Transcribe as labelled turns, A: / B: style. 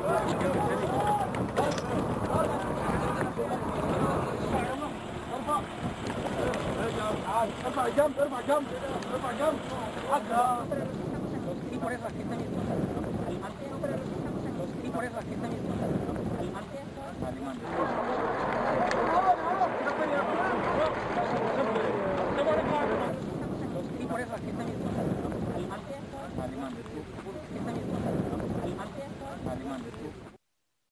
A: ارفع جنب ارفع جنب ارفع جنب
B: y por eso aquí está mismo. Y por eso aquí está mismo. Alemán. Y por eso aquí está mismo. Alemán. Alemán.